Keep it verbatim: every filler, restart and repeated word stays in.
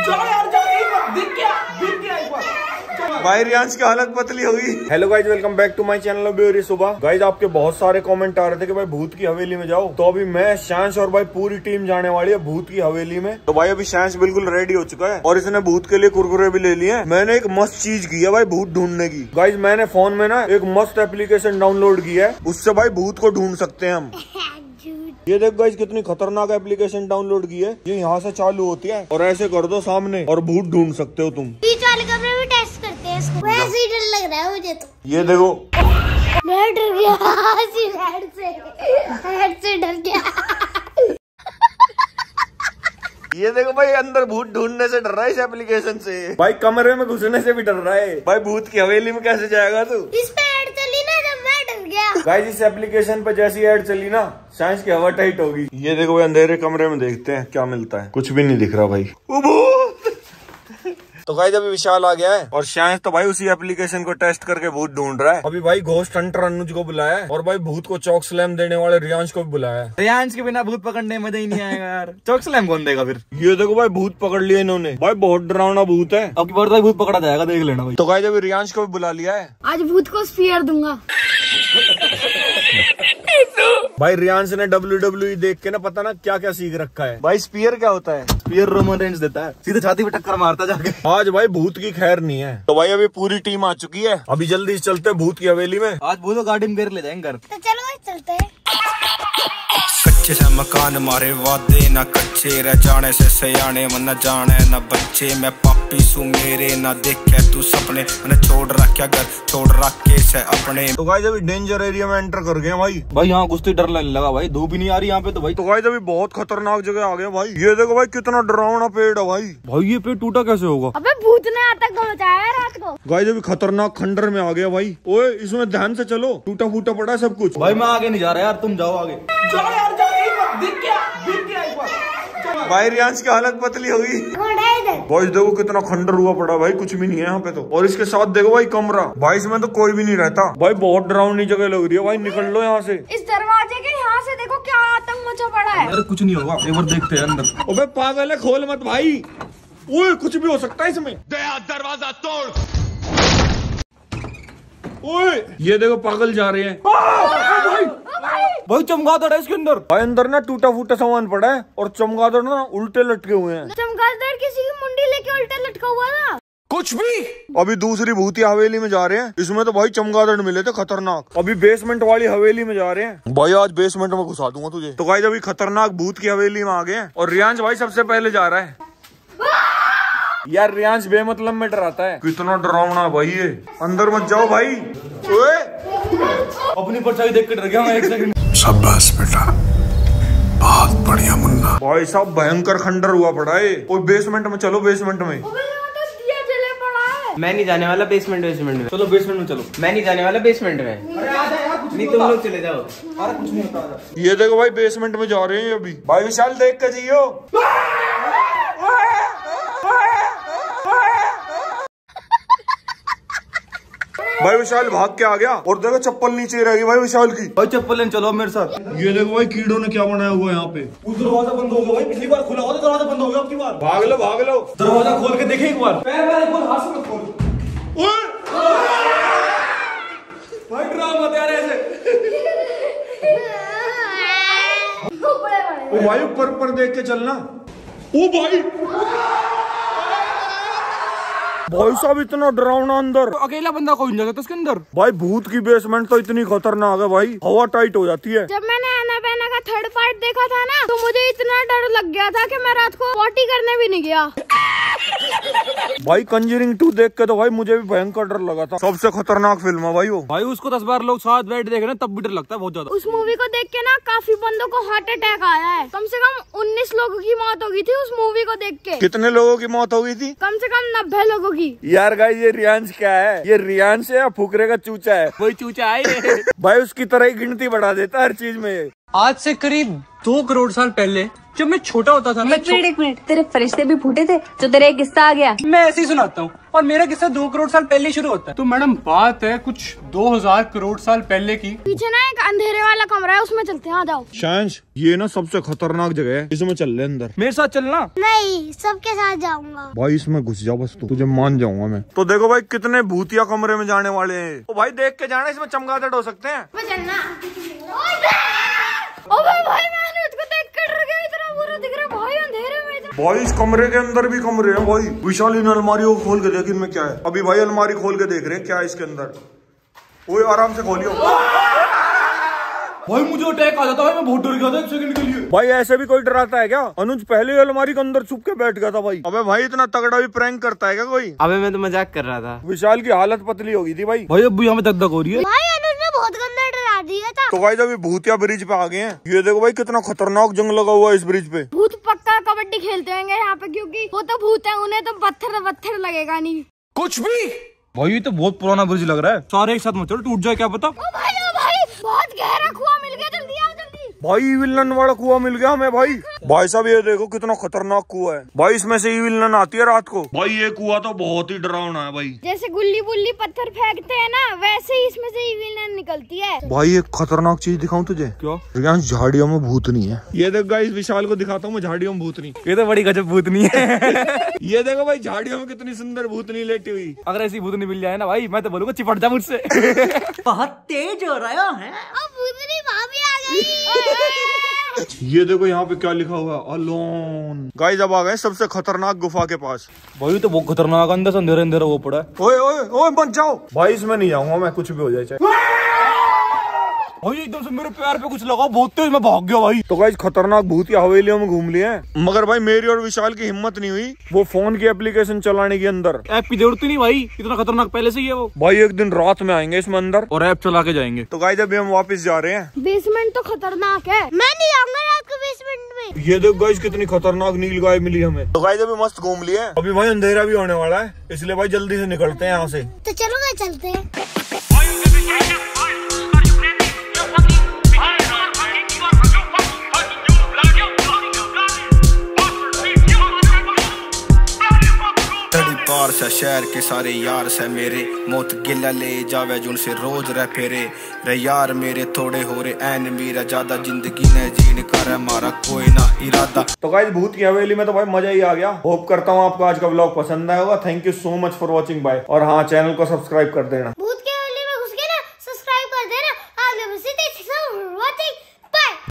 चलो यार जाओ, एक बार दिख गया दिख गया एक बार। भाई रियांश की हालत पतली हो गई। Hello guys, welcome back to my channel beauty सुबह। गाइज आपके बहुत सारे कमेंट आ रहे थे कि भाई भूत की हवेली में जाओ, तो अभी मैं शांश और भाई पूरी टीम जाने वाली है भूत की हवेली में। तो भाई अभी शांश बिल्कुल रेडी हो चुका है और इसने भूत के लिए कुरकुरे भी ले लिए हैं। मैंने एक मस्त चीज की है भाई भूत ढूंढने की। गाइज मैंने फोन में ना एक मस्त एप्लीकेशन डाउनलोड किया है, उससे भाई भूत को ढूंढ सकते हैं हम। ये देख गाइस कितनी खतरनाक एप्लीकेशन डाउनलोड की है। ये यहाँ से चालू होती है और ऐसे कर दो सामने और भूत ढूंढ सकते हो तुम। वाले कमरे में टेस्ट करते हैं इसको। वैसे ही डर लग रहा है मुझे तो। ये देखो मैं डर गया हेड से हेड से डर गया। ये देखो भाई अंदर भूत ढूंढने से डर रहा है इस एप्लीकेशन से। भाई कमरे में घुसने से भी डर रहा है। भाई भूत की हवेली में कैसे जाएगा तू? इस पे ऐड चली ना जब मैं डर गया। गाइस इस एप्लीकेशन पे जैसी ऐड चली ना साइंस की हवा टाइट होगी। ये देखो भाई अंधेरे कमरे में देखते हैं क्या मिलता है। कुछ भी नहीं दिख रहा भाई। तो गाइस अभी विशाल आ गया है और शायद तो भाई उसी एप्लीकेशन को टेस्ट करके भूत ढूंढ रहा है। अभी भाई घोस्ट हंटर अनुज को बुलाया है और भाई भूत को चौक स्लैम देने वाले रियांश को भी बुलाया है। रियांश के बिना भूत पकड़ने में मजा ही नहीं आएगा यार। चौक स्लैम कौन देगा फिर? ये देखो भाई भूत पकड़ लिया इन्होंने। भाई बहुत डरावना भूत है। अब की बार तो भूत पकड़ा जाएगा, देख लेना भाई। तो गाइस अभी रियांश को भी बुला लिया है। आज भूत को स्फीयर दूंगा। भाई रियांश ने डब्ल्यू डब्ल्यू ई देख के ना पता ना क्या क्या सीख रखा है। भाई स्पीयर क्या होता है? स्पीयर रोमन रेंज देता है, सीधे छाती पे टक्कर मारता जाके। आज भाई भूत की खैर नहीं है। तो भाई अभी पूरी टीम आ चुकी है। अभी जल्दी से चलते भूत की हवेली में। आज भूत को गाड़ी में घेर ले जाएंगे घर। तो चलो भाई चलते हैं। कच्चे से मकान मारे वादे ना कच्चे रह जाने से सयाने मन न जाने न बच्चे। मैं पापी सू मेरे ना देखे तू सपने मैंने छोड़ रखा घर छोड़ रखे से अपने। तो गाइस अभी डेंजर एरिया में एंटर कर गए भाई। भाई यहाँ कुछ तो डर लगने लगा भाई, धूप ही नहीं आ रही यहाँ पे तो भाई। तो गाइस अभी बहुत खतरनाक जगह आ गए भाई। ये देखो भाई कितना डरावना पेड़ है भाई। भाई ये पेड़ टूटा कैसे होगा? अबे भूत ने आतंक मचाया है रात को। गाइस अभी खतरनाक खंडर में आ गया भाई। ओए इसमें ध्यान से चलो, टूटा फूटा पड़ा है सब कुछ। भाई मैं आगे नहीं जा रहा यार, तुम जाओ आगे। चलो यार जाओ, एक बार दिख गया दिख गया एक बार। भाई रियांश की हालत पतली हो गई। भाई देखो कितना खंडर हुआ पड़ा भाई, कुछ भी नहीं है यहाँ पे तो। और इसके साथ देखो भाई कमरा, भाई इसमें तो कोई भी नहीं रहता। भाई बहुत डरावनी जगह लग रही है भाई, निकल लो यहाँ से। इस दरवाजे के यहाँ से देखो क्या आतंक मचा पड़ा है। अरे कुछ नहीं होगा, एक बार देखते हैं अंदर। अबे पागल है, खोल मत भाई। ओए कुछ भी हो सकता है इसमें। दरवाजा तोड़। ओए ये देखो पागल जा रहे हैं। भाई चमगादड़ है इसके अंदर। भाई अंदर ना टूटा फूटा सामान पड़ा है और चमगादड़ ना उल्टे लटके हुए हैं। चमगादड़ किसी की मुंडी लेके उल्टा लटका हुआ था। कुछ भी। अभी दूसरी भूती हवेली में जा रहे हैं। इसमें तो भाई चमगादड़ मिले थे खतरनाक। अभी बेसमेंट वाली हवेली में जा रहे हैं। भाई आज बेसमेंट में घुसा दूंगा तुझे। तो भाई अभी खतरनाक भूत की हवेली में आ गए हैं और रियांश भाई सबसे पहले जा रहा है। यार रियांश बेमतलब में डराता है। कितना डरावना है भाई ये। अंदर मत जाओ भाई। ओए अपनी परछाई देख के डर गया मैं एक सेकंड। शाबाश बेटा, बहुत बढ़िया मुन्ना। भाई साहब भयंकर खंडर हुआ पड़ा है। कोई बेसमेंट में चलो, बेसमेंट में। मैं नहीं जाने वाला बेसमेंट बेसमेंट में। चलो बेसमेंट में चलो। मैं नहीं जाने वाला बेसमेंट में। नहीं तुम लोग चले जाओ। अरे कुछ नहीं होता। ये देखो भाई बेसमेंट में जा रहे हैं अभी। भाई विशाल देख के जियो। भाई विशाल भाग के आ गया और देखो चप्पल नीचे रहेगी भाई विशाल की। भाई चप्पल लेने चलो मेरे साथ। ये देखो भाई कीड़ों ने क्या बनाया हुआ है यहाँ पे। उस दरवाजा बंद हो गया भाई, पिछली बार खुला हुआ था दरवाजा बंद हो गया, अब की बार भाग लो भाग लो। दरवाजा खोल के देखे एक बार। पैर वाले खोल, हाथ से मत खोल। भाई डरा मत यार ऐसे। ओ भाई ऊपर ऊपर देख के चलना। ओ भाई भाई साहब इतना डरावना अंदर। तो अकेला बंदा कोई नहीं जाता उसके अंदर। भाई भूत की बेसमेंट तो इतनी खतरनाक है भाई, हवा टाइट हो जाती है। जब मैंने एनाबेना का थर्ड पार्ट देखा था ना, तो मुझे इतना डर लग गया था कि मैं रात को पॉटी करने भी नहीं गया। भाई कंजरिंग टू देख के तो भाई मुझे भी भयंकर डर लगा था। सबसे खतरनाक फिल्म है भाई वो। भाई उसको दस बार लोग साथ बैठ देखे ना तब भी डर लगता है बहुत ज्यादा। उस मूवी को देख के ना काफी बंदों को हार्ट अटैक आया है। कम से कम उन्नीस लोगों की मौत हो गई थी उस मूवी को देख के। कितने लोगों की मौत हो गई थी? कम से कम नब्बे लोगों की। यार गाइस ये रियांश क्या है? ये रियांश है या फुकरे का चूचा है? वही चूचा है भाई उसकी तरह ही गिनती बढ़ा देता है हर चीज में। आज से करीब दो करोड़ साल पहले जब मैं छोटा होता था, मैं एक मिनट एक मिनट तेरे फरिश्ते भी फूटे थे जो तेरा एक किस्सा आ गया। मैं ऐसे ही सुनाता हूँ और मेरा किस्सा दो करोड़ साल पहले शुरू होता है। तो मैडम बात है कुछ दो हजार करोड़ साल पहले की। पीछे ना एक अंधेरे वाला कमरा है, उसमें चलते हैं, आ जाओ। शांश, ये ना सबसे खतरनाक जगह है, इसमें चल ले अंदर। मेरे साथ चलना। नहीं, सबके साथ जाऊंगा। भाई इसमें घुस जा बस तू, तुझे मान जाऊंगा मैं। तो देखो भाई कितने भूतिया कमरे में जाने वाले हैं। तो भाई देख के जाना, इसमें चमगादड़ हो सकते हैं। ओए भाई, मैंने उसको देख कर डर गया, इतना बुरा दिख रहा है भाई अंधेरे में इतना। भाई इस कमरे के अंदर भी कमरे हैं भाई। विशाल इन अलमारियों को खोल के देख इनमें क्या है। अभी भाई अलमारी खोल के देख रहे हैं क्या है इसके अंदर। ओए आराम से खोलियो भाई मुझे अटैक आ जाता है, मैं बहुत डर गया था एक सेकंड के लिए। भाई ऐसे भी कोई डराता है क्या? अनुज पहले ही अलमारी के अंदर छुप के बैठ गया था भाई। अबे भाई इतना तगड़ा भी प्रैंक करता है क्या कोई? अबे मैं तो मजाक कर रहा था। विशाल की हालत पतली हो गई थी भाई। भाई अब यहाँ में दग दग हो रही है। भाई अनुज ने बहुत गंदा डरा दिया था। तो भाई अभी भूतिया ब्रिज पे आ गए हैं। ये देखो भाई कितना खतरनाक जंग लगा हुआ है इस ब्रिज पे। भूत पक्का कबड्डी खेलते होंगे यहाँ पे, क्योंकि वो तो भूत है, उन्हें तो पत्थर पत्थर लगेगा नहीं कुछ भी। भाई ये तो बहुत पुराना ब्रिज लग रहा है, सारे एक साथ मत चलो, टूट जाए क्या पता। ओ भाई ओ भाई, बहुत गहरा कुआं मिल गया, जल्दी आओ जल्दी। भाई विलन वाला कुआं मिल गया हमें भाई। भाई साहब ये देखो कितना खतरनाक कुआं है भाई, इसमें से विलन आती है रात को। भाई ये कुआं तो बहुत ही डरावना है भाई। जैसे गुल्ली बुल्ली पत्थर फेंकते हैं ना, वैसे ही इसमें से विलन निकलती है। भाई एक खतरनाक चीज दिखाऊं तुझे? क्या? यहाँ झाड़ियों में भूत नहीं है। ये देख गाइस, विशाल को दिखाता हूँ मैं, झाड़ियों में भूत नहीं। ये तो बड़ी गजब भूतनी है। ये देखो भाई झाड़ियों में कितनी सुंदर भूतनी लेटी हुई। अगर ऐसी भूतनी मिल जाए ना भाई, मैं तो बोलूंगा चिपट जा मुझसे। बहुत तेज हो रहा है। अब भूतनी भाभी आ गई। ये देखो यहाँ पे क्या लिखा हुआ है, अलोन। गाइस अब आ गए सबसे खतरनाक गुफा के पास। भाई तो बहुत खतरनाक, अंदर से अंधेरा अंधेरा वो पड़ा है। ओए ओए ओए मत जाओ भाई, इसमें नहीं जाऊंगा मैं, कुछ भी हो जाए चाहे। भाई एकदम से मेरे पैर पे कुछ लगा, बहुत तेज, मैं भाग गया भाई। तो गाइस खतरनाक भूतिया हवेलियों में घूम लिए हैं, मगर भाई मेरी और विशाल की हिम्मत नहीं हुई वो फोन की एप्लीकेशन चलाने के अंदर। ऐप की जरूरत ही नहीं भाई, इतना खतरनाक पहले से ही है वो। भाई एक दिन रात में आएंगे इसमें अंदर और ऐप चला के जाएंगे। तो गाइस अभी हम वापस जा रहे हैं। बेसमेंट तो खतरनाक है, मैं नहीं जाऊंगा रात को बेसमेंट में। ये देखो गाइस कितनी खतरनाक नील गाय मिली हमें। तो गाइस अभी मस्त घूम लिए। अभी भाई अंधेरा भी होने वाला है, इसलिए भाई जल्दी से निकलते हैं यहाँ से। तो चलो मैं चलते हैं। पार से शहर के सारे यार से मेरे, मौत गिला ले जावे जुन से रोज रह फेरे। रे यार मेरे थोड़े हो रे ऐन मेरा ज्यादा, जिंदगी ने जीने का हमारा कोई ना इरादा। तो गाइस भूत की हवेली में तो भाई मजा ही आ गया। होप करता हूँ आपको आज का व्लॉग पसंद आया होगा। Thank you so much for watching bye. और हाँ, चैनल को सब्सक्राइब कर देना।